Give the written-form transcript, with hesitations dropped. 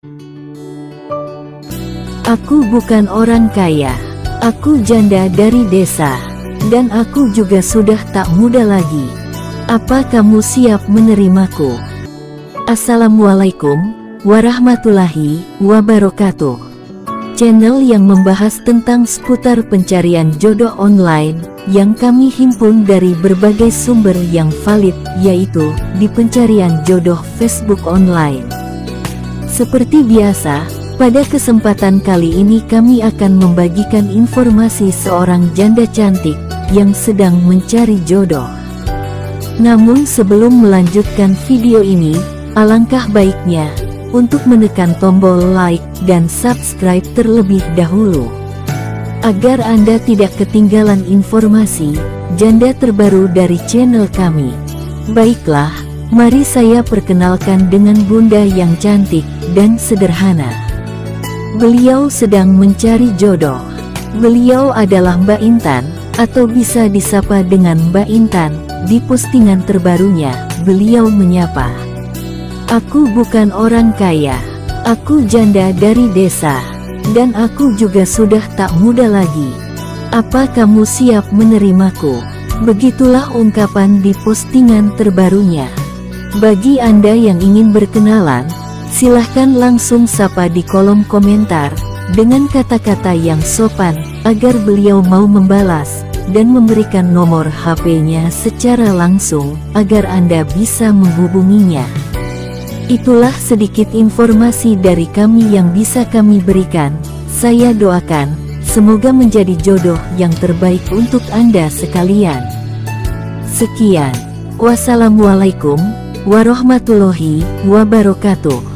Aku bukan orang kaya. Aku janda dari desa. Dan aku juga sudah tak muda lagi. Apa kamu siap menerimaku? Assalamualaikum warahmatullahi wabarakatuh. Channel yang membahas tentang seputar pencarian jodoh online, yang kami himpun dari berbagai sumber yang valid, yaitu di pencarian jodoh Facebook online. Seperti biasa, pada kesempatan kali ini kami akan membagikan informasi seorang janda cantik yang sedang mencari jodoh. Namun sebelum melanjutkan video ini, alangkah baiknya untuk menekan tombol like dan subscribe terlebih dahulu, agar Anda tidak ketinggalan informasi janda terbaru dari channel kami. Baiklah, mari saya perkenalkan dengan bunda yang cantik dan sederhana. Beliau sedang mencari jodoh. Beliau adalah Mbak Intan, atau bisa disapa dengan Mbak Intan. Di postingan terbarunya, beliau menyapa, "Aku bukan orang kaya. Aku janda dari desa. Dan aku juga sudah tak muda lagi. Apa kamu siap menerimaku?" Begitulah ungkapan di postingan terbarunya. Bagi Anda yang ingin berkenalan, silahkan langsung sapa di kolom komentar dengan kata-kata yang sopan, agar beliau mau membalas dan memberikan nomor HP-nya secara langsung, agar Anda bisa menghubunginya. Itulah sedikit informasi dari kami yang bisa kami berikan. Saya doakan, semoga menjadi jodoh yang terbaik untuk Anda sekalian. Sekian. Wassalamualaikum warahmatullahi wabarakatuh.